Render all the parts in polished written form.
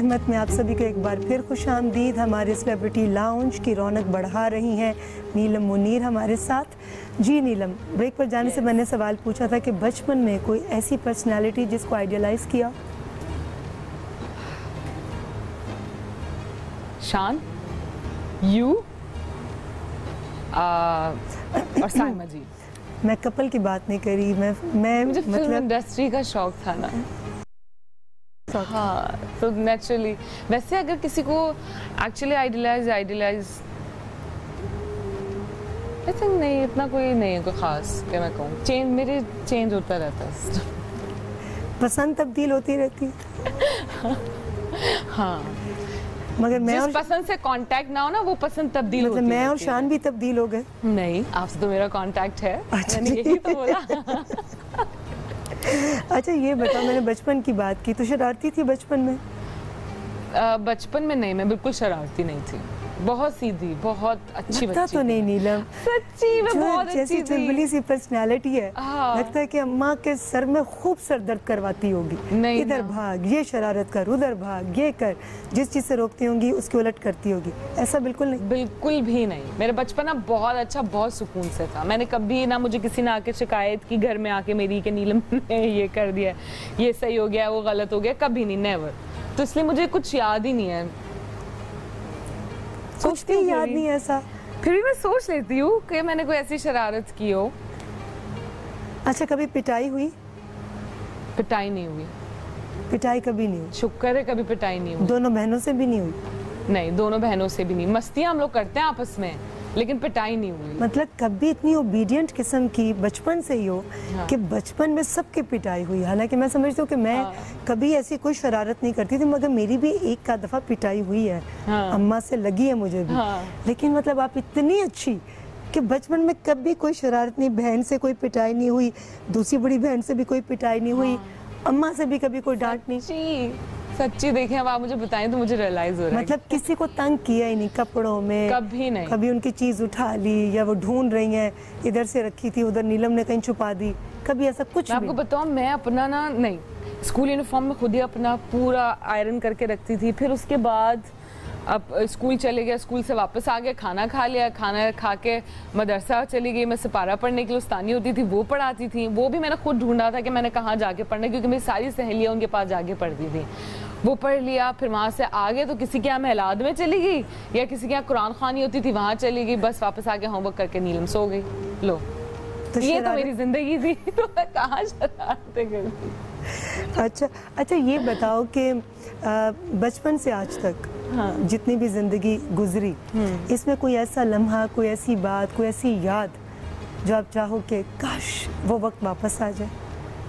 खिदमत में आप सभी को एक बार फिर खुशामदीद। हमारे सेलिब्रिटी लाउंज की रौनक बढ़ा रही हैं नीलम मुनीर हमारे साथ। जी नीलम, ब्रेक पर जाने से मैंने सवाल पूछा था कि बचपन में कोई ऐसी पर्सनालिटी जिसको आइडियलाइज किया? शान, यू और साइमा जी। मैं कपल की बात नहीं करी, मैं मुझे फिल्म मतलब इंडस्ट्री का शौक था ना। हाँ, तो नेचुरली वैसे अगर किसी को एक्चुअली आइडियलाइज आई थिंक नहीं, इतना कोई नहीं है कोई खास कि मैं कहूँ। मेरे चेंज होता रहता है, पसंद तब्दील होती रहती है। हाँ, मगर मैं जिस पसंद से कांटेक्ट ना हो ना वो पसंद तब्दील मतलब होती मैं है। और शान भी तब्दील हो गए? नहीं, आपसे तो मेरा कांटेक्ट है। अच्छा, मैंने यही तो बोला। अच्छा ये बताओ, मैंने बचपन की बात की, तो शरारती थी बचपन में? बचपन में नहीं, मैं बिल्कुल शरारती नहीं थी। बहुत सीधी, बहुत अच्छी लगता बच्ची तो नहीं थी। नीलम, सच्ची में बहुत जैसी अच्छी थी। चुलबुली सी पर्सनालिटी है। हाँ। लगता है कि अम्मा के सर में खूब सर दर्द करवाती होगी। नहीं इधर ना। भाग, ये शरारत कर, उधर भाग, ये कर, जिस चीज से रोकती होंगी उसकी उलट करती होगी। ऐसा बिल्कुल नहीं? बिल्कुल भी नहीं। मेरा बचपना बहुत अच्छा, बहुत सुकून से था। मैंने कभी ना, मुझे किसी ने आके शिकायत की घर में आके मेरी कि नीलम ने ये कर दिया, ये सही हो गया, वो गलत हो गया, कभी नहीं, नेवर। तो इसलिए मुझे कुछ याद ही नहीं है। कुछ भी याद नहीं ऐसा? फिर भी मैं सोच लेती हूँ कि मैंने कोई ऐसी शरारत की हो। अच्छा, कभी पिटाई हुई? पिटाई नहीं हुई। पिटाई कभी नहीं हुई? शुक्र है, कभी पिटाई नहीं हुई। दोनों बहनों से भी नहीं हुई? नहीं, दोनों बहनों से भी नहीं। मस्तियाँ हम लोग करते हैं आपस में, लेकिन पिटाई नहीं हुई। मतलब कभी इतनी ओबीडियंट किस्म की बचपन से ही हो? हाँ। कि बचपन में सबकी पिटाई हुई। हालांकि मैं समझती हूँ कि मैं कभी ऐसी कोई शरारत नहीं करती थी, मगर मेरी भी एक आध दफा पिटाई हुई है। हाँ। अम्मा से लगी है मुझे भी। हाँ। लेकिन मतलब आप इतनी अच्छी कि बचपन में कभी कोई शरारत नहीं, बहन से कोई पिटाई नहीं हुई, दूसरी बड़ी बहन से भी कोई पिटाई नहीं हुई, अम्मा से भी कभी कोई डांट नहीं। सच्ची देखें, अब आप मुझे बताएं तो मुझे रियलाइज हो रहा है। मतलब किसी को तंग किया ही नहीं कपड़ों में? कभी नहीं। कभी उनकी चीज उठा ली या वो ढूंढ रही हैं, इधर से रखी थी उधर नीलम ने कहीं छुपा दी, कभी ऐसा कुछ? मैं आपको बताऊं, मैं अपना ना, नहीं, स्कूल यूनिफॉर्म में खुद ही अपना पूरा आयरन करके रखती थी। फिर उसके बाद अब स्कूल चले गया, स्कूल से वापस आ गया, खाना खा लिया, खाना खा के मदरसा चली गई। मैं सिपारा पढ़ने के लिए उस्तानी होती थी, वो पढ़ाती थी। वो भी मैंने खुद ढूंढा था कि मैंने कहाँ जाके पढ़ना, क्योंकि मेरी सारी सहेलियाँ उनके पास जाके पढ़ती थी। वो पढ़ लिया, फिर वहाँ से आगे तो किसी के यहाँ महलाद में चली गई या किसी के यहाँ कुरान खानी होती थी, वहाँ चली गई। बस वापस आके होमवर्क करके नीलम सो गई। लो, तो ये तो मेरी जिंदगी थी। तो मैं कहाँ शरारतें करती। अच्छा ये बताओ कि बचपन से आज तक जितनी भी जिंदगी गुजरी, इसमें कोई ऐसा लम्हा, कोई ऐसी बात, कोई ऐसी याद जो आप चाहो कि काश वो वक्त वापस आ जाए?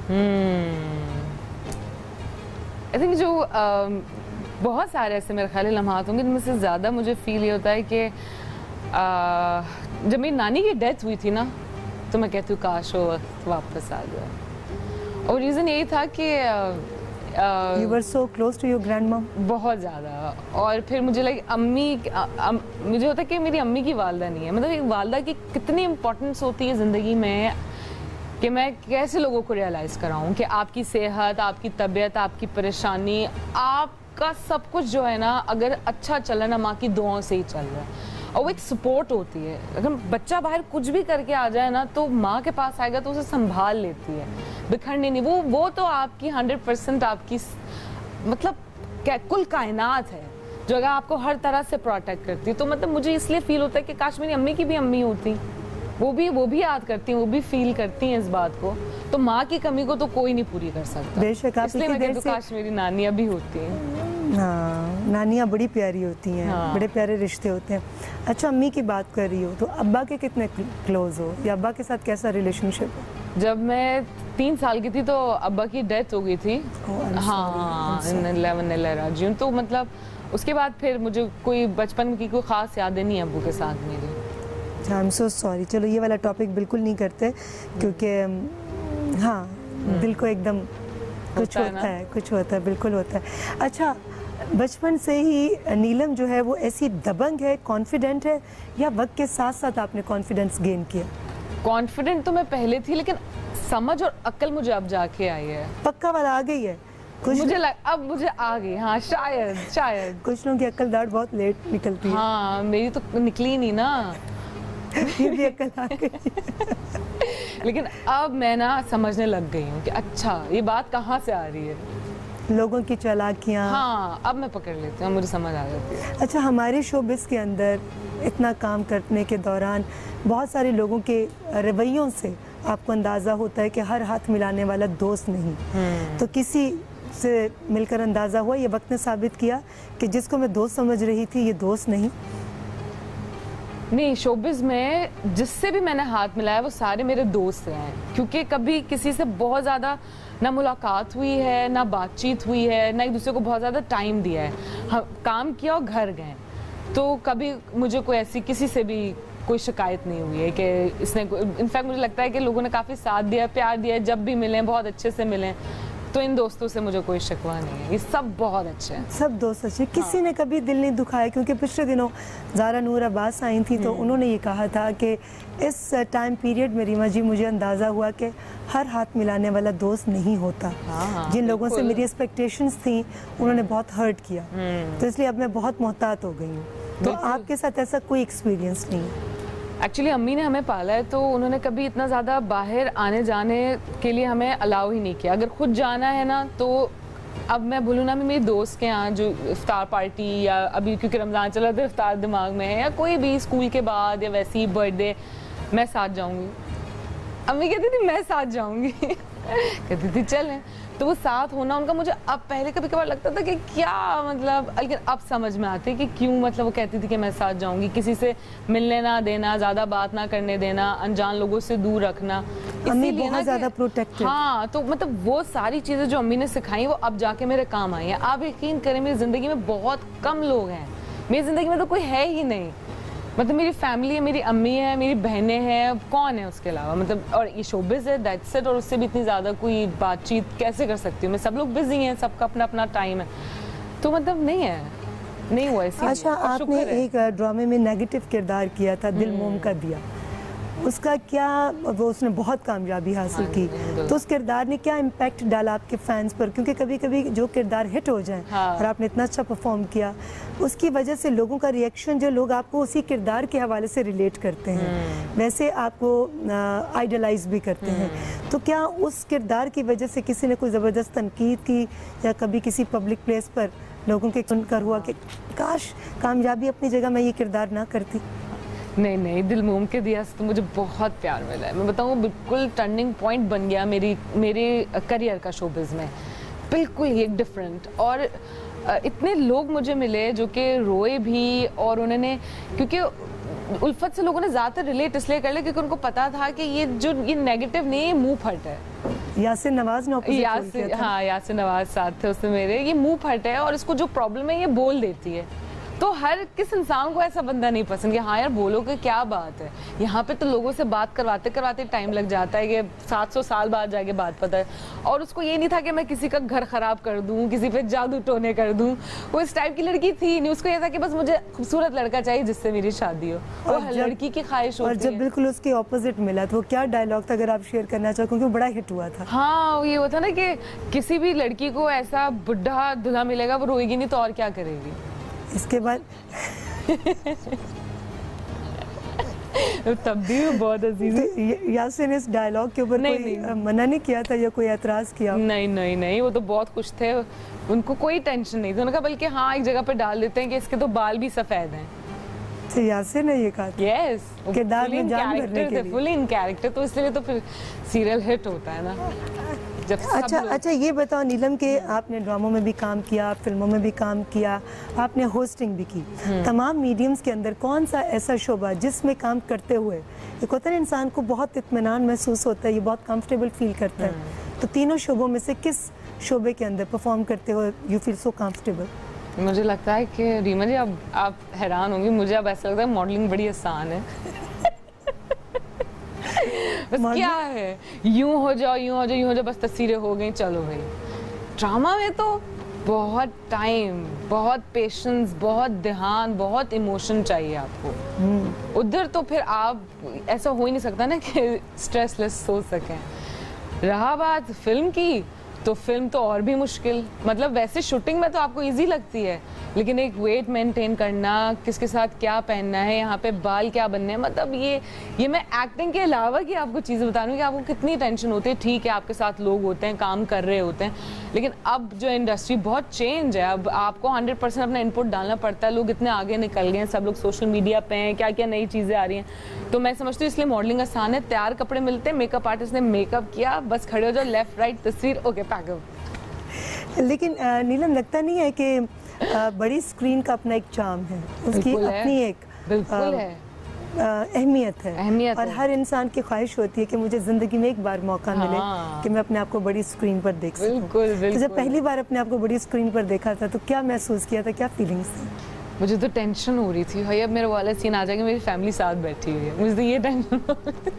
आई थिंक जो बहुत सारे ऐसे मेरे ख्याल लम्हात होंगे, जिनमें से ज़्यादा मुझे फील ये होता है कि जब मेरी नानी की डेथ हुई थी ना, तो मैं कहती हूँ काश वो वक्त वापस आ जाए। और रीज़न यही था कि You were so close to your grandmom? बहुत ज़्यादा। और फिर मुझे लगे मुझे होता है कि मेरी अम्मी की वालदा नहीं है। मतलब एक वालदा की कितनी इम्पोर्टेंस होती है ज़िंदगी में, कि मैं कैसे लोगों को रियलाइज़ कराऊं कि आपकी सेहत, आपकी तबीयत, आपकी परेशानी, आपका सब कुछ जो है ना, अगर अच्छा चल रहा है ना, माँ की दुआओं से ही चल रहा है। और वो एक सपोर्ट होती है। अगर बच्चा बाहर कुछ भी करके आ जाए ना, तो माँ के पास आएगा तो उसे संभाल लेती है, बिखरने नहीं। वो तो आपकी 100% आपकी मतलब कुल कायनात है, जो अगर आपको हर तरह से प्रोटेक्ट करती है। तो मतलब मुझे इसलिए फील होता है कि काश मेरी अम्मी की भी अम्मी होती, वो भी याद करती हैं, वो भी फील करती हैं इस बात को। तो माँ की कमी को तो कोई नहीं पूरी कर सकता। बेशक। इसलिए मैं कहती हूँ काश मेरी नानियाँ भी होती हैं। हाँ, नानियाँ बड़ी प्यारी होती हैं। हाँ। बड़े प्यारे रिश्ते होते हैं। अच्छा, अम्मी की बात कर रही हो, तो अब्बा के कितने क्लोज हो, या अब्बा के साथ कैसा रिलेशनशिप है? जब मैं 3 साल की थी तो अब्बा की डेथ हो गई थी। हाँ, राजी। तो मतलब उसके बाद फिर मुझे कोई बचपन की कोई ख़ास यादें नहीं है अब्बू के साथ मेरी। I am so sorry. चलो ये वाला टॉपिक बिल्कुल नहीं करते, क्योंकि हाँ, दिल को एकदम कुछ होता है, बिल्कुल होता है। अच्छा, बचपन से ही नीलम जो है वो ऐसी दबंग है, कॉन्फिडेंट है, या वक्त के साथ साथ आपने कॉन्फिडेंस गेन किया? कॉन्फिडेंट तो मैं पहले थी, लेकिन समझ और अक्ल मुझे अब जाके आई है। पक्का वाला आ गई है? अब मुझे आ गई, हाँ शायद कुछ लोगों की अक्ल दाढ़ बहुत लेट निकलती है। हाँ मेरी तो निकली नहीं ना। ये भी अक्ल आ गई। लेकिन अब मैं ना समझने लग गई हूँ कि अच्छा ये बात कहाँ से आ रही है, लोगों की चालाकियाँ। हाँ अब मैं पकड़ लेती हूँ, मुझे समझ आ जाती है। अच्छा, हमारे शोबिस के अंदर इतना काम करने के दौरान बहुत सारे लोगों के रवैयों से आपको अंदाज़ा होता है कि हर हाथ मिलाने वाला दोस्त नहीं। तो किसी से मिलकर अंदाज़ा हुआ, ये वक्त ने साबित किया कि जिसको मैं दोस्त समझ रही थी ये दोस्त नहीं। शोबिस में जिससे भी मैंने हाथ मिलाया वो सारे मेरे दोस्त हैं, क्योंकि कभी किसी से बहुत ज़्यादा ना मुलाकात हुई है, ना बातचीत हुई है, ना एक दूसरे को बहुत ज़्यादा टाइम दिया है। हम काम किया और घर गए, तो कभी मुझे कोई ऐसी किसी से भी कोई शिकायत नहीं हुई है कि इसने, इनफैक्ट मुझे लगता है कि लोगों ने काफ़ी साथ दिया, प्यार दिया, जब भी मिले बहुत अच्छे से मिले। तो इन दोस्तों से मुझे कोई शिकवा नहीं है, ये सब बहुत अच्छे हैं, सब दोस्त अच्छे। किसी ने कभी दिल नहीं दुखाया, क्योंकि पिछले दिनों ज़ारा नूर अब्बास आई थी तो उन्होंने ये कहा था कि इस टाइम पीरियड में रीमा जी मुझे अंदाज़ा हुआ कि हर हाथ मिलाने वाला दोस्त नहीं होता। जिन लोगों से मेरी एक्सपेक्टेशंस थी उन्होंने बहुत हर्ट किया, तो इसलिए अब मैं बहुत मोहतात हो गई हूँ। तो आपके साथ ऐसा कोई एक्सपीरियंस नहीं? एक्चुअली अम्मी ने हमें पाला है, तो उन्होंने कभी इतना ज़्यादा बाहर आने जाने के लिए हमें अलाउ ही नहीं किया। अगर खुद जाना है ना, तो अब मैं बोलूँ ना, मेरे दोस्त के यहाँ जो इफ्तार पार्टी, या अभी क्योंकि रमज़ान चला तो इफ्तार दिमाग में है, या कोई भी स्कूल के बाद या वैसे ही बर्थडे, मैं साथ जाऊँगी। अम्मी कहती थी मैं साथ जाऊँगी कहती थी चलें। तो वो साथ होना उनका, मुझे अब पहले कभी कभार लगता था कि क्या मतलब, लेकिन अब समझ में आती है कि क्यों, मतलब वो कहती थी कि मैं साथ जाऊंगी, किसी से मिलने ना देना, ज़्यादा बात ना करने देना, अनजान लोगों से दूर रखना, अम्मी बहुत ज़्यादा प्रोटेक्टिव। हाँ, तो मतलब वो सारी चीज़ें जो अम्मी ने सिखाई वो अब जाके मेरे काम आई हैं। आप यकीन करें, मेरी ज़िंदगी में बहुत कम लोग हैं, मेरी ज़िंदगी में तो कोई है ही नहीं। मतलब मेरी फैमिली है, मेरी अम्मी है, मेरी बहनें हैं, कौन है उसके अलावा, मतलब, और ये शोबिज़ है, दैट्स इट। और उससे भी इतनी ज़्यादा कोई बातचीत कैसे कर सकती हूँ मैं, सब लोग बिजी हैं, सबका अपना अपना टाइम है, तो मतलब नहीं हुआ ऐसी। अच्छा, आपने एक ड्रामे में नेगेटिव किरदार किया था, दिल मोम का दिया, उसका क्या, वो उसने बहुत कामयाबी हासिल की, तो उस किरदार ने क्या इम्पैक्ट डाला आपके फैंस पर? क्योंकि कभी कभी जो किरदार हिट हो जाए, और आपने इतना अच्छा परफॉर्म किया, उसकी वजह से लोगों का रिएक्शन, जो लोग आपको उसी किरदार के हवाले से रिलेट करते हैं, वैसे आपको आइडलाइज भी करते हैं, तो क्या उस किरदार की वजह से किसी ने कोई ज़बरदस्त तनकीद की, या कभी किसी पब्लिक प्लेस पर लोगों के सुनकर हुआ कि काश कामयाबी अपनी जगह मैं ये किरदार ना करती? नहीं, दिल मोम के दिया से तो मुझे बहुत प्यार मिला है। मैं बताऊँ, बिल्कुल टर्निंग पॉइंट बन गया मेरे करियर का शोबिज़ में, बिल्कुल ही एक डिफरेंट। और इतने लोग मुझे मिले जो कि रोए भी, और उन्होंने, क्योंकि उल्फत से लोगों ने ज़्यादातर रिलेट इसलिए कर लिया क्योंकि उनको पता था कि ये नेगेटिव नहीं, ये मुँह फट है। यासिर नवाज ने यासिर नवाज साथ थे उसमें मेरे, ये मुँह फट है और इसको जो प्रॉब्लम है ये बोल देती है। तो हर किस इंसान को ऐसा बंदा नहीं पसंद कि हाँ यार बोलो कि क्या बात है। यहाँ पे तो लोगों से बात करवाते करवाते टाइम लग जाता है कि 700 साल बाद जाके बात पता है। और उसको ये नहीं था कि मैं किसी का घर खराब कर दूँ, किसी पे जादू टोने कर दूँ, वो इस टाइप की लड़की थी नहीं। उसको ये था कि बस मुझे खूबसूरत लड़का चाहिए जिससे मेरी शादी हो, और हर लड़की की ख्वाहिश होती है। और जब बिल्कुल उसके ऑपोजिट मिला तो वो क्या डायलॉग था, अगर आप शेयर करना चाहो, क्योंकि वो बड़ा हिट हुआ था। हाँ, ये होता ना कि किसी भी लड़की को ऐसा बुढ़ा दूल्हा मिलेगा, वो रोएगी नहीं तो और क्या करेगी। इसके बाद तब भी बहुत अजीज। तो यासिर ने इस डायलॉग के ऊपर कोई मना नहीं किया था या कोई एतराज किया? नहीं, वो तो बहुत खुश थे, उनको कोई टेंशन नहीं थी। उन्होंने कहा बल्कि हाँ एक जगह पे डाल देते हैं कि इसके तो बाल भी सफेद हैं। तो यासिर ने ये कहा? यस, किरदार में जान भरने के लिए, फुल इन कैरेक्टर, तो इसलिए तो फिर सीरियल हिट होता है ना। अच्छा, ये बताओ नीलम के आपने ड्रामों में भी काम किया, फिल्मों में भी काम किया, आपने होस्टिंग भी की, तमाम मीडियम्स के अंदर कौन सा ऐसा शोबा जिसमें काम करते हुए एक होता है ना इंसान को बहुत इत्मीनान महसूस होता है, ये बहुत कंफर्टेबल फील करता है, तो तीनों शोबों में से किस शोबे के अंदर परफॉर्म करते हुए यू फील सो कंफर्टेबल? मुझे लगता है कि रीमा जी अब आप हैरान होंगी, मुझे अब ऐसा लगता है मॉडलिंग बड़ी आसान है। बस क्या है, यूं हो जाओ, बस तस्वीरें हो गई, चलो भाई। ड्रामा में तो बहुत टाइम, बहुत पेशेंस, बहुत ध्यान, बहुत इमोशन चाहिए आपको। उधर तो फिर आप ऐसा हो ही नहीं सकता ना कि स्ट्रेसलेस सोच सकें। रहा बात फिल्म की, तो फिल्म तो और भी मुश्किल। मतलब वैसे शूटिंग में तो आपको इजी लगती है, लेकिन एक वेट मेंटेन करना, किसके साथ क्या पहनना है, यहाँ पे बाल क्या बनने हैं, मतलब ये मैं एक्टिंग के अलावा की आपको चीज़ें बता रही हूँ कि आपको कितनी टेंशन होती है। ठीक है, आपके साथ लोग होते हैं, काम कर रहे होते हैं, लेकिन अब जो इंडस्ट्री बहुत चेंज है, अब आपको 100% अपना इनपुट डालना पड़ता है। लोग इतने आगे निकल गए हैं, सब लोग सोशल मीडिया पे हैं, क्या क्या नई चीज़ें आ रही हैं। तो मैं समझती हूँ इसलिए मॉडलिंग आसान है, तैयार कपड़े मिलते हैं, मेकअप आर्टिस्ट ने मेकअप किया, बस खड़े हो जाओ, लेफ्ट राइट तस्वीर, ओके पैकअप। लेकिन नीलम, लगता नहीं है कि बड़ी स्क्रीन का अपना एक चार्म है, उसकी अपनी एक बिल्कुल है अहमियत है, और हर इंसान की ख्वाहिश होती है कि मुझे ज़िंदगी में एक बार मौका मिले कि मैं अपने आप को बड़ी स्क्रीन पर देख सकूं। तो जब पहली बार अपने आप को बड़ी स्क्रीन पर देखा था तो क्या महसूस किया था, क्या फीलिंग्स थी? मुझे तो टेंशन हो रही थी, भाई अब मेरे वाला सीन आ जाएगा, मेरी फैमिली साथ बैठी हुई है, मुझे तो ये टेंशन हो रही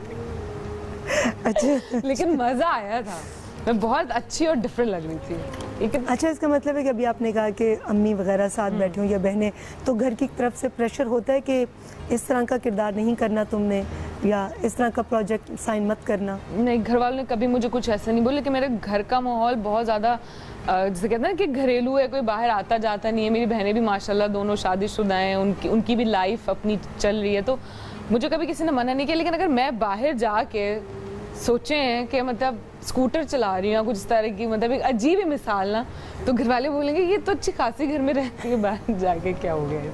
थी। अच्छा। लेकिन मज़ा आया था, मैं बहुत अच्छी और डिफरेंट लग रही थी। अच्छा, इसका मतलब है कि अभी आपने कहा कि अम्मी वगैरह साथ बैठी हूँ या बहनें, तो घर की तरफ से प्रेशर होता है कि इस तरह का किरदार नहीं करना तुमने, या इस तरह का प्रोजेक्ट साइन मत करना? नहीं, घर वालों ने कभी मुझे कुछ ऐसा नहीं बोला कि मेरे घर का माहौल बहुत ज़्यादा जैसे कहते हैं ना कि घरेलू है, कोई बाहर आता जाता नहीं है। मेरी बहनें भी माशाल्लाह दोनों शादीशुदा हैं, उनकी भी लाइफ अपनी चल रही है, तो मुझे कभी किसी ने मना नहीं किया। लेकिन अगर मैं बाहर जाके सोचे हैं कि मतलब स्कूटर चला रही हूँ कुछ इस तरह की, मतलब एक अजीब ही मिसाल ना, तो घर वाले बोलेंगे ये तो अच्छी खासी घर में रहती है, बाहर जाके क्या हो गया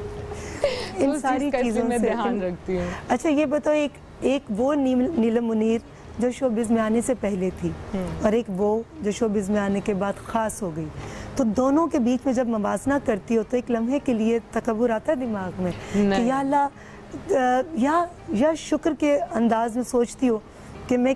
इसमें। इन सारी चीज़ों में ध्यान रखती हूँ। अच्छा, ये बताओ, एक वो नीलम मुनीर जो शोबिज़ में आने से पहले थी, और एक वो जो शोबिज़ में आने के बाद ख़ास हो गई, तो दोनों के बीच में जब मवाजना करती हो तो एक लम्हे के लिए तकब्बुर आता है दिमाग में कि या अल्लाह, या शुक्र के अंदाज में सोचती हो कि मैं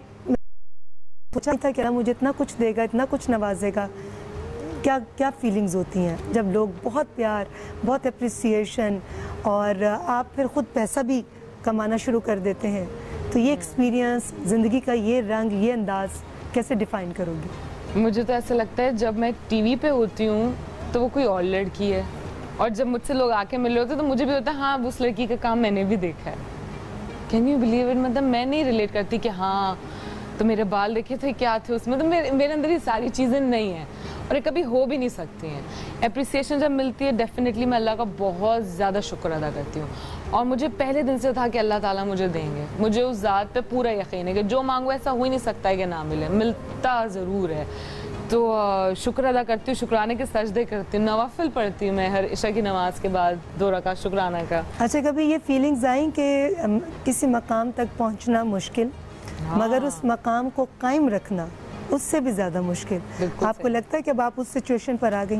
पूछा था कि मुझे इतना कुछ देगा, इतना कुछ नवाजेगा? क्या क्या फीलिंग्स होती हैं जब लोग बहुत प्यार, बहुत अप्रिसिएशन, और आप फिर ख़ुद पैसा भी कमाना शुरू कर देते हैं? तो ये एक्सपीरियंस, ज़िंदगी का ये रंग, ये अंदाज़ कैसे डिफ़ाइन करोगी? मुझे तो ऐसा लगता है जब मैं टीवी पे होती हूँ तो वो कोई और लड़की है, और जब मुझसे लोग आके मिल रहे होते हैं तो मुझे भी होता है हाँ उस लड़की का काम मैंने भी देखा है। Can you believe it? मतलब मैं नहीं रिलेट करती कि हाँ तो मेरे बाल देखे थे, क्या थे उसमें, तो मेरे अंदर ये सारी चीज़ें नहीं हैं और ये कभी हो भी नहीं सकती हैं। एप्रिसिएशन जब मिलती है डेफिनेटली मैं अल्लाह का बहुत ज़्यादा शुक्र अदा करती हूँ, और मुझे पहले दिन से था कि अल्लाह ताला मुझे देंगे। मुझे उस ज़ात पे पूरा यकीन है कि जो मांगो ऐसा हो ही नहीं सकता है कि ना मिले, मिलता ज़रूर है। तो शुक्र अदा करती हूँ, शुक्राने के सजदे करती हूँ, नवाफिल पढ़ती हूँ मैं हर इशा की नमाज के बाद 2 रकात शुक्राना का। अच्छा, कभी ये फीलिंग्स आई कि किसी मकाम तक पहुँचना मुश्किल, मगर उस मकाम को कायम रखना उससे भी ज़्यादा मुश्किल? आपको लगता है कि अब आप उस सिचुएशन पर आ गई?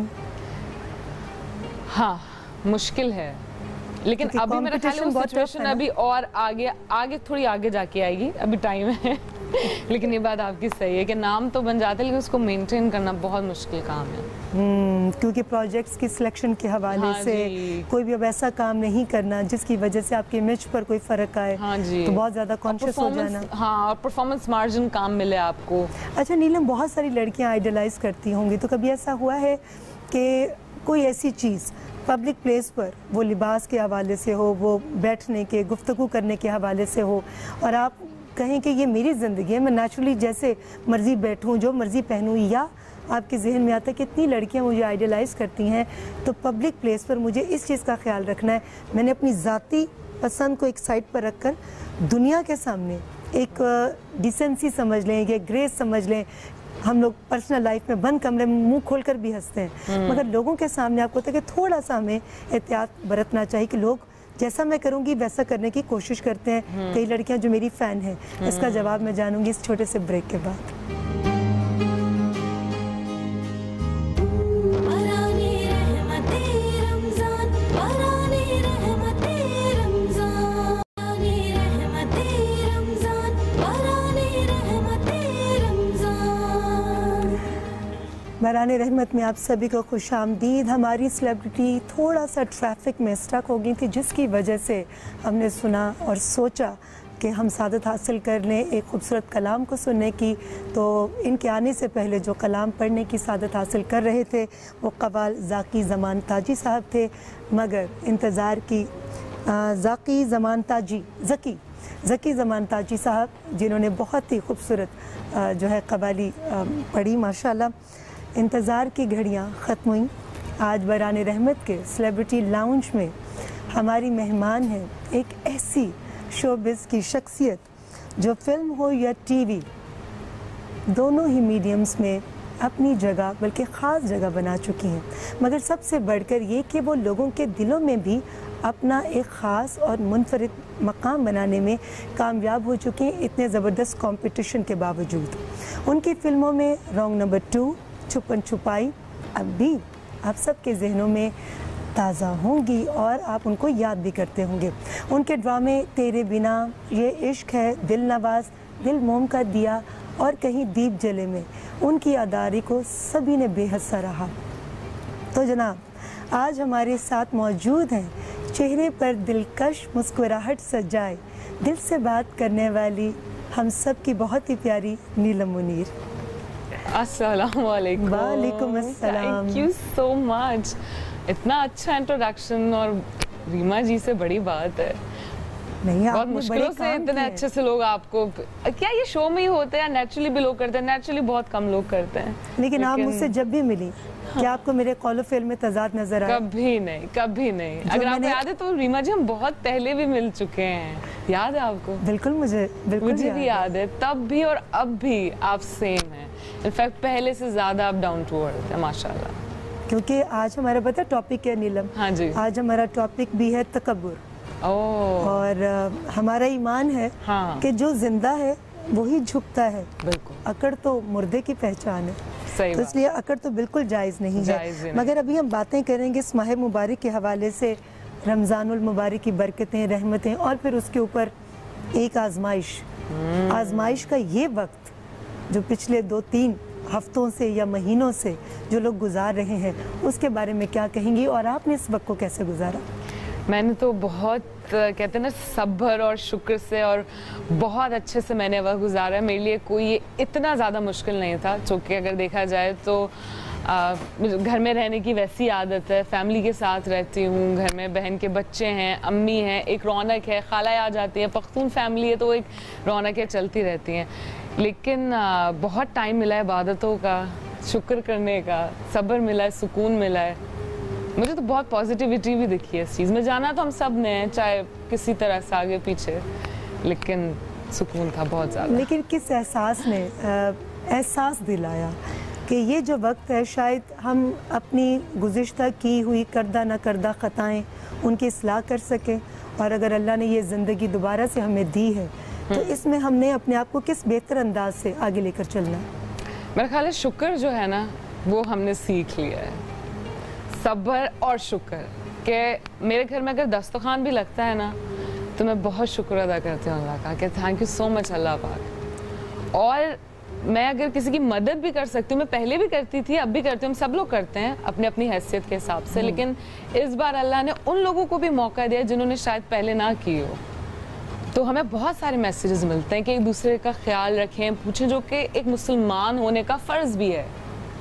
हाँ, मुश्किल है, लेकिन अभी मेरा ख्याल है वो सिचुएशन अभी और आगे थोड़ी आगे जाके आएगी, अभी टाइम है। लेकिन ये बात आपकी सही है कि नाम तो बन जाता है, लेकिन उसको मेंटेन करना बहुत मुश्किल काम है। क्योंकि प्रोजेक्ट्स की सिलेक्शन के हवाले से कोई भी अब ऐसा काम नहीं करना जिसकी वजह से आपके इमेज पर कोई फ़र्क आए। हाँ जी, तो बहुत ज़्यादा कॉन्शियस हो जाना। हाँ, और परफॉर्मेंस मार्जिन काम मिले आपको। अच्छा नीलम, बहुत सारी लड़कियाँ आइडलाइज करती होंगी, तो कभी ऐसा हुआ है कि कोई ऐसी चीज़ पब्लिक प्लेस पर, वो लिबास के हवाले से हो, वो बैठने के, गुफ्तगू करने के हवाले से हो, और आप कहें कि ये मेरी ज़िंदगी है, मैं नेचुरली जैसे मर्ज़ी बैठूं, जो मर्ज़ी पहनूं, या आपके जहन में आता है कि इतनी लड़कियां मुझे आइडलाइज करती हैं तो पब्लिक प्लेस पर मुझे इस चीज़ का ख्याल रखना है, मैंने अपनी ज़ाती पसंद को एक साइड पर रखकर दुनिया के सामने एक डिसेंसी समझ लें, एक ग्रेस समझ लें। हम लोग पर्सनल लाइफ में बंद कमरे में मुंह खोलकर भी हंसते हैं, मगर लोगों के सामने आपको होता है कि थोड़ा सा हमें एहतियात बरतना चाहिए कि लोग जैसा मैं करूंगी वैसा करने की कोशिश करते हैं। कई लड़कियां जो मेरी फ़ैन हैं, इसका जवाब मैं जानूंगी इस छोटे से ब्रेक के बाद। बराने रहमत में आप सभी को खुश आमदीद। हमारी सेलिब्रिटी थोड़ा सा ट्रैफिक में स्टक हो गई थी, जिसकी वजह से हमने सुना और सोचा कि हम सादत हासिल कर लें एक खूबसूरत कलाम को सुनने की। तो इनके आने से पहले जो कलाम पढ़ने की सादत हासिल कर रहे थे वो कव्वाल ज़ाकी ज़मान ताजी साहब थे, मगर इंतज़ार की ज़की ज़की ज़मान ताजी साहब, जिन्होंने बहुत ही खूबसूरत जो है कवाली पढ़ी माशाल्लाह। इंतज़ार की घड़ियाँ ख़त्म हुई। आज बरान रहमत के सेलिब्रिटी लाउंज में हमारी मेहमान है एक ऐसी शोबिज़ की शख्सियत जो फिल्म हो या टीवी, दोनों ही मीडियम्स में अपनी जगह, बल्कि ख़ास जगह बना चुकी हैं। मगर सबसे बढ़कर ये कि वो लोगों के दिलों में भी अपना एक ख़ास और मुनफरिद मकाम बनाने में कामयाब हो चुके हैं, इतने ज़बरदस्त कंपटीशन के बावजूद। उनकी फ़िल्मों में रॉन्ग नंबर 2, छुपन छुपाई अब भी आप सबके जहनों में ताज़ा होंगी और आप उनको याद भी करते होंगे। उनके ड्रामे तेरे बिना, ये इश्क है, दिल नवाज, दिल मोम का दिया और कहीं दीप जले में उनकी अदारी को सभी ने बेहद सराहा। तो जनाब, आज हमारे साथ मौजूद हैं चेहरे पर दिलकश मुस्कुराहट सजाए, दिल से बात करने वाली हम सब की बहुत ही प्यारी नीलम मुनीर। अस्सलाम वालेकुम। वालेकुम अस्सलाम। Thank you so much. इतना अच्छा इंट्रोडक्शन, और रीमा जी से बड़ी बात है। नहीं, बहुत मुश्किलों से इतने अच्छे से लोग आपको, क्या ये शो में ही होते हैं, नेचुरली भी लोग करते हैं? नेचुरली बहुत कम लोग करते हैं, लेकिन आप मुझसे जब भी मिली, क्या आपको मेरे कॉल ऑफ फेम में तजाद नजर आया? कभी नहीं, कभी नहीं। अगर आपको याद है तो रीमा जी हम बहुत पहले भी मिल चुके हैं, याद है आपको? बिल्कुल, मुझे भी याद है। तब भी और अब भी आप सेम हैं। इनफैक्ट पहले से ज्यादा आप डाउन टू अर्थ है माशाल्लाह। क्योंकि आज हमारा पता टॉपिक है नीलम। हाँ जी। आज हमारा टॉपिक भी है तकब्बुर। और हमारा ईमान है कि जो जिंदा है वही झुकता है। बिल्कुल। अकड़ तो मुर्दे की पहचान है, तो इसलिए अकड़ तो बिल्कुल जायज़ नहीं है। मगर अभी हम बातें करेंगे इस माह मुबारक के हवाले से, रमज़ानुल मुबारक की बरकतें, रहमतें, और फिर उसके ऊपर एक आजमाइश का ये वक्त जो पिछले 2-3 हफ्तों से या महीनों से जो लोग गुजार रहे हैं, उसके बारे में क्या कहेंगी और आपने इस वक्त को कैसे गुजारा? मैंने तो बहुत, कहते हैं ना, सब्र और शुक्र से और बहुत अच्छे से मैंने वक्त गुजारा है। मेरे लिए कोई ये इतना ज़्यादा मुश्किल नहीं था, चूँकि अगर देखा जाए तो घर में रहने की वैसी आदत है, फैमिली के साथ रहती हूँ, घर में बहन के बच्चे हैं, अम्मी हैं, एक रौनक है, खालाएँ आ जाती हैं, पख्तून फैमिली है तो एक रौनकें चलती रहती हैं। लेकिन बहुत टाइम मिला है इबादतों का, शुक्र करने का, सब्र मिला है, सुकून मिला है। मुझे तो बहुत पॉजिटिविटी भी दिखी है इस चीज़ में। जाना तो हम सब ने है, चाहे किसी तरह से आगे पीछे, लेकिन सुकून था बहुत ज़्यादा। लेकिन किस एहसास ने एहसास दिलाया कि ये जो वक्त है, शायद हम अपनी गुज़िश्ता की हुई करदा न करदा ख़ताएँ उनकी इस्लाह कर सकें, और अगर अल्लाह ने ये ज़िंदगी दोबारा से हमें दी है तो इसमें हमने अपने आप को किस बेहतर अंदाज से आगे लेकर चलना है? मेरा ख्याल है शुक्र जो है ना, वो हमने सीख लिया है। सब्र और शुक्र के मेरे घर में अगर दस्तरखान भी लगता है ना, तो मैं बहुत शुक्र अदा करती हूँ अल्लाह का कि थैंक यू सो मच अल्लाह पाक। और मैं अगर किसी की मदद भी कर सकती हूँ, मैं पहले भी करती थी, अब भी करती हूँ, हम सब लोग करते हैं अपनी अपनी हैसियत के हिसाब से, लेकिन इस बार अल्लाह ने उन लोगों को भी मौका दिया जिन्होंने शायद पहले ना की हो। तो हमें बहुत सारे मैसेजेस मिलते हैं कि एक दूसरे का ख्याल रखें, पूछें, जो कि एक मुसलमान होने का फ़र्ज़ भी है।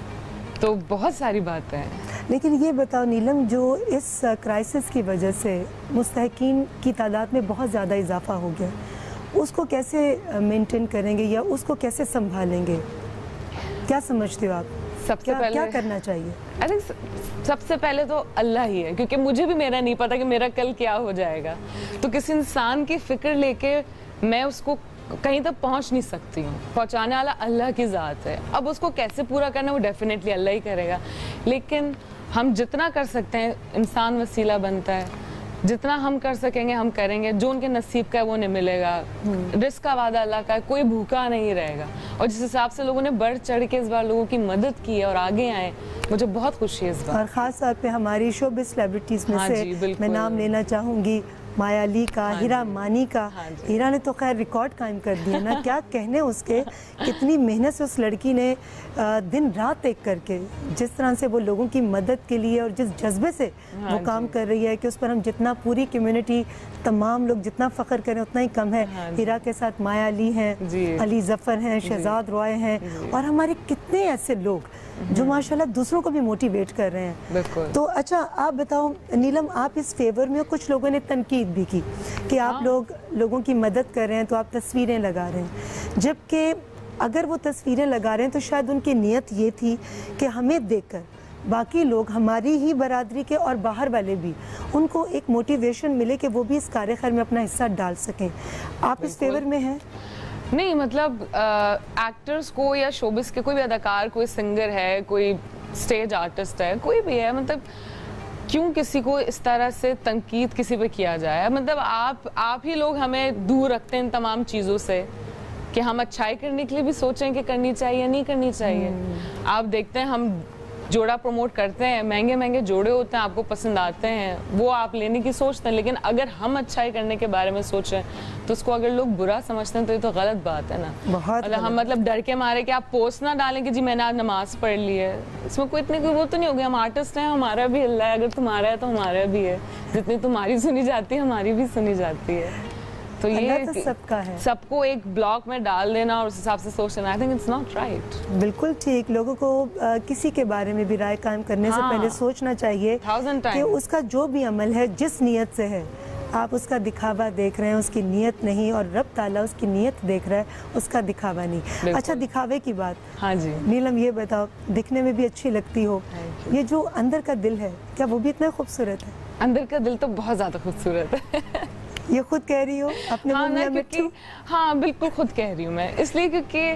तो बहुत सारी बातें हैं। लेकिन ये बताओ नीलम, जो इस क्राइसिस की वजह से मुस्तहिकीन की तादाद में बहुत ज़्यादा इजाफा हो गया, उसको कैसे मेंटेन करेंगे या उसको कैसे संभालेंगे? क्या समझते हो आप? सबसे पहले क्या करना चाहिए? आई थिंक सबसे पहले तो अल्लाह ही है, क्योंकि मुझे भी मेरा नहीं पता कि मेरा कल क्या हो जाएगा। तो किसी इंसान की फ़िक्र लेके मैं उसको कहीं तक पहुंच नहीं सकती हूँ। पहुंचाने वाला अल्लाह की ज़ात है। अब उसको कैसे पूरा करना, वो डेफिनेटली अल्लाह ही करेगा। लेकिन हम जितना कर सकते हैं, इंसान वसीला बनता है, जितना हम कर सकेंगे हम करेंगे। जो उनके नसीब का है वो उन्हें मिलेगा। रिस्क का वादा अल्लाह का है, कोई भूखा नहीं रहेगा। और जिस हिसाब से लोगों ने बढ़ चढ़ के इस बार लोगों की मदद की है और आगे आए, मुझे बहुत खुशी है इस बार। और ख़ास तौर पे हमारी शोबिज़ सेलिब्रिटीज़ में से मैं नाम लेना चाहूँगी माया अली का, हीरा मानी का। हीरा ने तो खैर रिकॉर्ड कायम कर दिया ना, क्या कहने उसके। कितनी मेहनत से उस लड़की ने दिन रात एक करके जिस तरह से वो लोगों की मदद के लिए और जिस जज्बे से वो काम कर रही है कि उस पर हम जितना पूरी कम्युनिटी, तमाम लोग जितना फ़ख्र करें उतना ही कम है। हीरा के साथ माया अली हैं, अली ज़फ़र हैं, शहजाद रॉय हैं, और हमारे कितने ऐसे लोग जो माशाल्लाह दूसरों को भी मोटिवेट कर रहे हैं। बिल्कुल। तो अच्छा आप बताओ नीलम, आप इस फेवर में, कुछ लोगों ने तनकीद भी की कि आप लोगों की मदद कर रहे हैं तो आप तस्वीरें लगा रहे हैं, जबकि अगर वो तस्वीरें लगा रहे हैं तो शायद उनकी नीयत ये थी कि हमें देखकर बाकी लोग, हमारी ही बरादरी के और बाहर वाले भी, उनको एक मोटिवेशन मिले कि वो भी इस कार्य खैर में अपना हिस्सा डाल सकें। आप इस फेवर में हैं? नहीं, मतलब एक्टर्स को या शोबिस के कोई भी अदाकार, कोई सिंगर है, कोई स्टेज आर्टिस्ट है, कोई भी है, मतलब क्यों किसी को इस तरह से तनकीद किसी पे किया जाए? मतलब आप ही लोग हमें दूर रखते हैं इन तमाम चीज़ों से कि हम अच्छाई करने के लिए भी सोचें कि करनी चाहिए या नहीं करनी चाहिए। आप देखते हैं हम जोड़ा प्रमोट करते हैं, महंगे महंगे जोड़े होते हैं, आपको पसंद आते हैं, वो आप लेने की सोचते हैं, लेकिन अगर हम अच्छाई करने के बारे में सोचें तो उसको अगर लोग बुरा समझते हैं तो ये तो गलत बात है ना। मतलब हम मतलब डर के मारे कि आप पोस्ट ना डालें कि जी मैंने आज नमाज पढ़ ली है, इसमें कोई इतनी कोई वो तो नहीं होगी। हम आर्टिस्ट हैं, हमारा भी अल्लाह है, अगर तुम्हारा है तो हमारा भी है, जितनी तुम्हारी सुनी जाती है हमारी भी सुनी जाती है। तो ये तो सबका है, सबको एक ब्लॉक में डाल देना और उस हिसाब से सोचना, I think it's not right. बिल्कुल ठीक। लोगों को किसी के बारे में भी राय कायम करने से पहले सोचना चाहिए कि उसका जो भी अमल है, जिस नीयत से है, आप उसका दिखावा देख रहे हैं, उसकी नीयत नहीं, और रब ताला उसकी नीयत देख रहा है, उसका दिखावा नहीं। अच्छा, दिखावे की बात, हाँ जी नीलम, ये बताओ, दिखने में भी अच्छी लगती हो, ये जो अंदर का दिल है, क्या वो भी इतना खूबसूरत है? अंदर का दिल तो बहुत ज़्यादा खूबसूरत है। ये खुद कह रही हो अपने? हाँ ना, क्योंकि हाँ बिल्कुल खुद कह रही हूँ मैं, इसलिए क्योंकि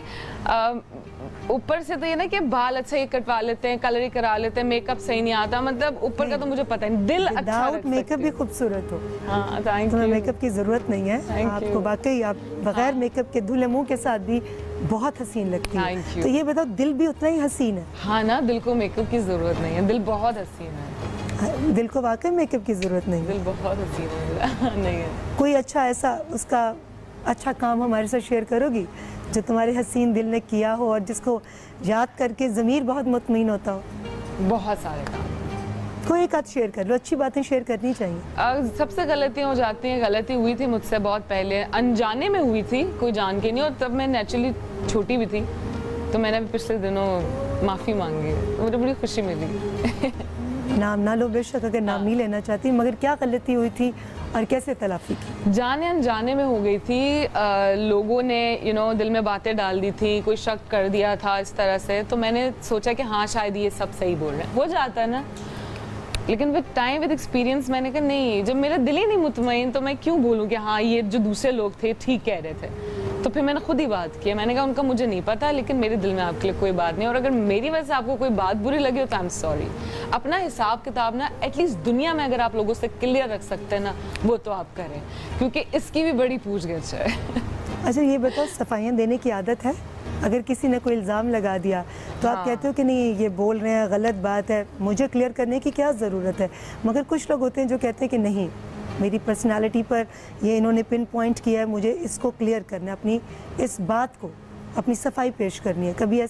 ऊपर से तो ये ना कि बाल अच्छा ही कटवा लेते हैं, कलर ही करा लेते हैं, मेकअप सही नहीं आता, मतलब ऊपर का तो मुझे पता नहीं, दिल अच्छा रख सकती मेकअप भी खूबसूरत हो। हाँ, थैंक यू। मेकअप की जरूरत नहीं है आपको, वाकई आप बगैर मेकअप के धुले मुंह के साथ भी बहुत हसीन लगती है। तो ये बताओ, दिल भी उतना ही हसीन है? हाँ ना, दिल को मेकअप की जरूरत नहीं है, दिल बहुत हसीन है। दिल को वाकई मेकअप की जरूरत नहीं है? दिल बहुत हसीन है। नहीं है कोई अच्छा ऐसा उसका अच्छा काम हमारे साथ शेयर करोगी जो तुम्हारे हसीन दिल ने किया हो और जिसको याद करके ज़मीर बहुत मुतमईन होता हो? बहुत सारे काम, कोई एक आध शेयर कर लो, अच्छी बातें शेयर करनी चाहिए। सबसे गलतियाँ हो जाती हैं, गलती हुई थी मुझसे बहुत पहले, अनजाने में हुई थी, कोई जान के नहीं, और तब मैं नेचुरली छोटी भी थी, तो मैंने पिछले दिनों माफ़ी मांगी, मुझे बड़ी खुशी मिली। नाम ना लो बेशक, अगर नाम नहीं लेना चाहती, मगर क्या गलती हुई थी और कैसे तलाफी की? जाने अनजाने में हो गई थी, लोगों ने दिल में बातें डाल दी थी, कोई शक कर दिया था इस तरह से, तो मैंने सोचा कि हाँ शायद ये सब सही बोल रहे हैं, हो जाता है ना, लेकिन विद टाइम विद एक्सपीरियंस मैंने कहा नहीं, जब मेरा दिल ही नहीं मुतमईन तो मैं क्यों बोलूँ कि हाँ ये जो दूसरे लोग थे ठीक कह रहे थे। तो फिर मैंने खुद ही बात की, मैंने कहा उनका मुझे नहीं पता, लेकिन मेरे दिल में आपके लिए कोई बात नहीं, और अगर मेरी वजह से आपको कोई बात बुरी लगी हो तो आई एम सॉरी। अपना हिसाब किताब ना एटलीस्ट दुनिया में अगर आप लोगों से क्लियर रख सकते हैं ना, वो तो आप करें, क्योंकि इसकी भी बड़ी पूछगिछ है। अच्छा ये बताओ, सफाइयाँ देने की आदत है? अगर किसी ने कोई इल्ज़ाम लगा दिया तो आप कहते हो कि नहीं ये बोल रहे हैं गलत बात है, मुझे क्लियर करने की क्या ज़रूरत है? मगर कुछ लोग होते हैं जो कहते हैं कि नहीं, मेरी पर्सनालिटी पर ये इन्होंने पिन पॉइंट किया है, मुझे इसको क्लियर करना है, अपनी इस बात को, अपनी सफाई पेश करनी है। कभी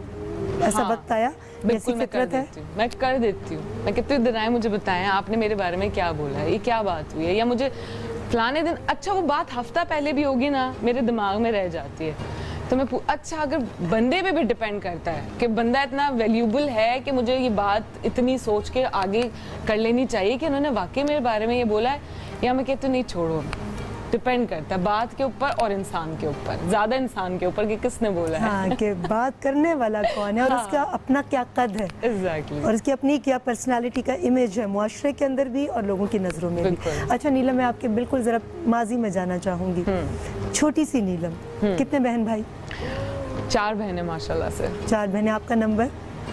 ऐसा वक्त आया? बिल्कुल मैं कर देती हूँ, मैं कितने दिन आए मुझे बताएं आपने मेरे बारे में क्या बोला है, ये क्या बात हुई है, या मुझे फलाने दिन, अच्छा वो बात हफ्ता पहले भी होगी ना, मेरे दिमाग में रह जाती है, तो मैं अच्छा अगर बंदे पे भी डिपेंड करता है कि बंदा इतना वैल्यूबल है कि मुझे ये बात इतनी सोच के आगे कर लेनी चाहिए कि उन्होंने वाकई मेरे बारे में ये बोला है, या मैं कहती हूँ नहीं छोड़ो, डिपेंड करता है बात के ऊपर और इंसान के ऊपर, ज़्यादा इंसान के ऊपर कि किसने बोला है। हाँ, कि बात करने वाला कौन है और उसका अपना क्या कद है। Exactly. और उसकी अपनी क्या पर्सनालिटी का इमेज है, मुआशरे के अंदर भी और लोगों की नज़रों में भी। अच्छा नीलम, मैं आपके बिल्कुल ज़रा माजी में जाना चाहूँगी, छोटी सी नीलम, कितने बहन भाई? 4 बहनें माशाल्लाह से। 4 बहनें। आपका नंबर?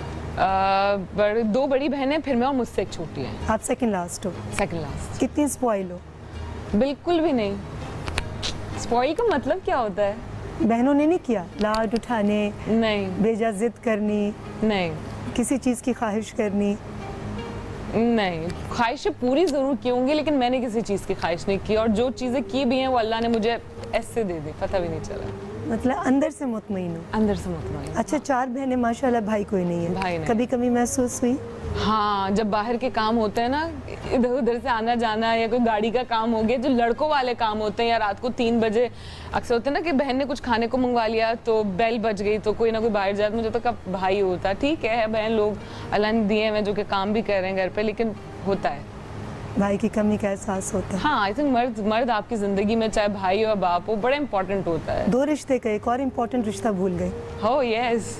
2 बड़ी बहनें, फिर मैं और मुझसे एक छोटी है। आप सेकंड लास्ट हो? Second last. कितनी स्पॉइल हो? बिल्कुल भी नहीं। स्पॉइल का मतलब क्या होता है? बहनों ने नहीं किया, लाड उठाने नहीं, बेजा जिद करनी नहीं, किसी चीज़ की ख्वाहिश करनी नहीं। ख्वाहिशें पूरी ज़रूर की होंगी, लेकिन मैंने किसी चीज़ की ख्वाहिश नहीं की, और जो चीज़ें की भी हैं वो अल्लाह ने मुझे ऐसे दे दी, पता भी नहीं चला। मतलब अंदर से मुतमईन हो? अंदर से मुतमईन। अच्छा, 4 बहनें माशाल्लाह, भाई कोई नहीं है? भाई नहीं। कभी कमी महसूस हुई? हाँ, जब बाहर के काम होते हैं ना, इधर उधर से आना जाना, या कोई गाड़ी का काम हो गया, जो लड़कों वाले काम होते हैं, या रात को 3 बजे अक्सर होते हैं ना कि बहन ने कुछ खाने को मंगवा लिया तो बेल बज गई तो कोई ना कोई बाहर जाए, मुझे तो कब भाई होता। ठीक है, बहन लोग अल्लाह ने दिए हैं जो कि काम भी कर रहे हैं घर पे, लेकिन होता है भाई की कमी का एहसास होता है। हाँ, आई थिंक मर्द आपकी जिंदगी में चाहे भाई हो बाप हो, बड़ा इंपॉर्टेंट होता है। 2 रिश्ते का एक और इम्पोर्टेंट रिश्ता भूल गए। हो यस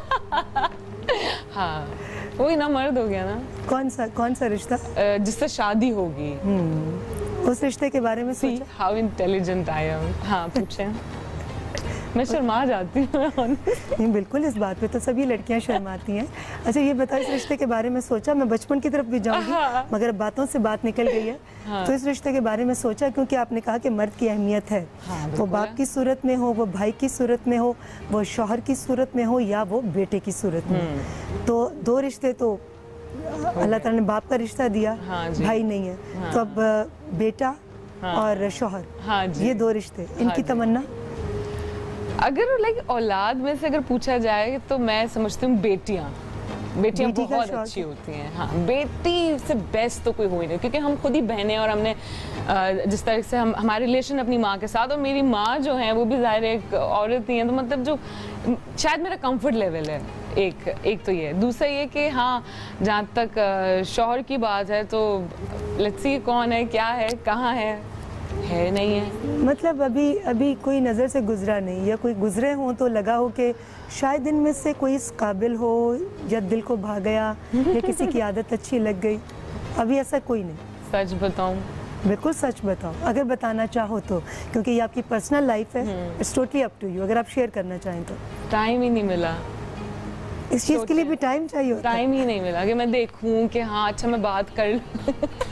हाँ, वही ना, मर्द हो गया ना। कौन सा रिश्ता? जिससे शादी होगी। उस रिश्ते के बारे में सोचा? How intelligent I am. हाँ, पूछें। मैं शर्मा जाती हूँ। नहीं, बिल्कुल, इस बात पे तो सभी लड़कियां शर्माती हैं। अच्छा, ये बताओ, इस रिश्ते के बारे में सोचा? मैं बचपन की तरफ भी जाऊंगी, मगर अब बातों से बात निकल गई है। तो इस रिश्ते के बारे में सोचा, क्योंकि आपने कहा कि मर्द की अहमियत है। वो बाप की सूरत में हो, वो भाई की सूरत में हो, वो शौहर की सूरत में हो, या वो बेटे की सूरत में। तो 2 रिश्ते तो अल्लाह ताला ने बाप का रिश्ता दिया, भाई नहीं है, तो अब बेटा और शौहर, ये 2 रिश्ते, इनकी तमन्ना? अगर लाइक औलाद में से अगर पूछा जाए तो मैं समझती हूँ बेटियाँ बहुत अच्छी होती हैं। हाँ, बेटी से बेस्ट तो कोई हो ही नहीं, क्योंकि हम खुद ही बहनें, और हमने जिस तरह से हमारे रिलेशन अपनी माँ के साथ, और मेरी माँ जो है वो भी ज़ाहिर एक औरत ही है, तो मतलब जो शायद मेरा कंफर्ट लेवल है एक तो ये। दूसरा ये कि हाँ, जहाँ तक शौहर की बात है तो लेट्स सी कौन है, क्या है, कहाँ है नहीं है। मतलब अभी कोई नज़र से गुजरा नहीं, या कोई गुजरे हो तो लगा हो कि शायद इनमें से कोई इस काबिल हो, या दिल को भा गया, या किसी की आदत अच्छी लग गई? अभी ऐसा कोई नहीं? सच बताऊं? बिल्कुल सच बताओ, अगर बताना चाहो तो, क्योंकि ये आपकी पर्सनल लाइफ है। It's totally up to you, अगर आप शेयर करना चाहें तो। टाइम ही नहीं मिला। इस चीज़ के लिए भी टाइम चाहिए होता है। टाइम ही नहीं मिला कि मैं देखूं कि हाँ अच्छा मैं बात कर लूं।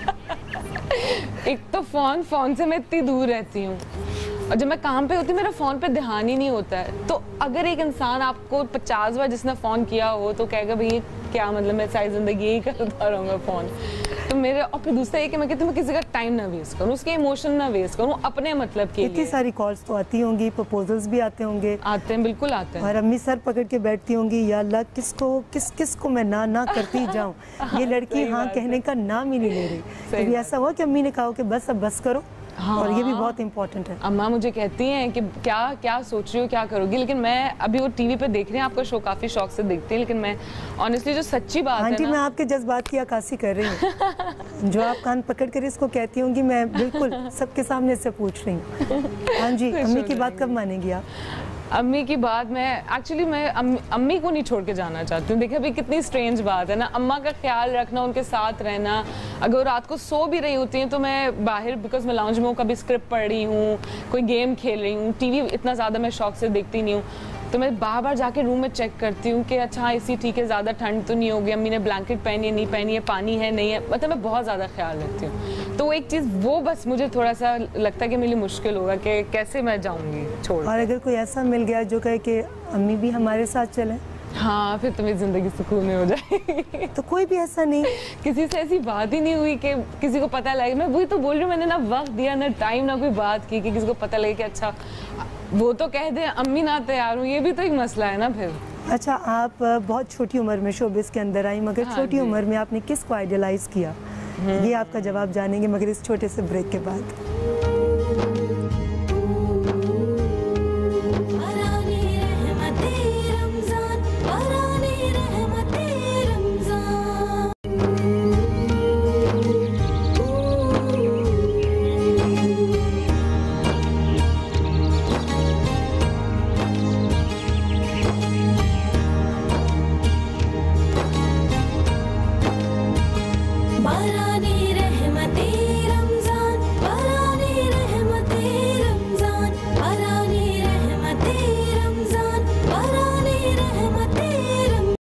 एक तो फोन से मैं इतनी दूर रहती हूँ, और जब मैं काम पे होती हूँ मेरा फ़ोन पे ध्यान ही नहीं होता है। तो अगर एक इंसान आपको 50 बार जिसने फ़ोन किया हो तो कहेगा भाई क्या मतलब, मैं सारी ज़िंदगी यही करता रहूँगा फ़ोन। तो मेरे, और फिर दूसरा ये कि मैं कहती हूँ मैं किसी का टाइम ना वेस्ट करूँ, उसके इमोशन ना वेस्ट करूँ अपने मतलब के लिए। इतनी सारी कॉल्स तो आती होंगी, प्रपोजल्स भी आते होंगे? आते हैं, बिल्कुल आते हैं। और अम्मी सर पकड़ के बैठती होंगी, या अल्लाह किसको मैं ना करती जाऊँ, ये लड़की हाँ कहने का नाम ही नहीं ले रही। कभी ऐसा हुआ कि अम्मी ने कहा कि बस अब बस करो? हाँ, और ये भी बहुत इंपॉर्टेंट है। अम्मा मुझे कहती हैं कि क्या सोच रही हो, क्या करोगी, लेकिन मैं अभी वो टीवी पे देख रहे हैं आपका शो, काफी शौक से देखती हैं, लेकिन मैं ऑनेस्टली जो सच्ची बात है आंटी, मैं आपके जज्बात की अक्कासी कर रही हूँ। जो आप कान पकड़ कर इसको कहती होंगी, मैं बिल्कुल सबके सामने से पूछ रही हूँ। हाँ जी, अम्मी की बात कब मानेंगी आप? अम्मी की बात मैं अम्मी को नहीं छोड़ के जाना चाहती हूँ। देखिए अभी कितनी स्ट्रेंज बात है ना, अम्मा का ख्याल रखना, उनके साथ रहना। अगर वो रात को सो भी रही होती हैं तो मैं बाहर, बिकॉज मैं लाउंज में हूँ, कभी स्क्रिप्ट पढ़ रही हूँ, कोई गेम खेल रही हूँ, टीवी इतना ज़्यादा मैं शौक से देखती नहीं हूँ, तो मैं बार जाके रूम में चेक करती हूँ कि अच्छा एसी ठीक है, ज़्यादा ठंड तो नहीं होगी, अम्मी ने ब्लैंकेट पहनी है नहीं पहनी है, पानी है नहीं है, मतलब मैं बहुत ज़्यादा ख्याल रखती हूँ। तो एक चीज़ वो बस मुझे थोड़ा सा लगता है कि मेरे लिए मुश्किल होगा कि कैसे मैं जाऊँगी छोड़। और अगर कोई ऐसा मिल गया जो कहे कि अम्मी भी हमारे साथ चलें? हाँ, फिर तो मेरी ज़िंदगी सुकून में हो जाएगी। तो कोई भी ऐसा नहीं? किसी से ऐसी बात ही नहीं हुई कि किसी को पता लगे। मैं वही तो बोल रही हूँ, मैंने ना वक्त दिया ना टाइम, ना कोई बात की कि किसी को पता लगे कि अच्छा वो तो कह दे अम्मी ना तैयार हूँ, ये भी तो एक मसला है ना फिर। अच्छा, आप बहुत छोटी उम्र में शोबिस के अंदर आई, मगर हाँ, छोटी उम्र में आपने किसको आइडियलाइज किया? ये आपका जवाब जानेंगे मगर इस छोटे से ब्रेक के बाद।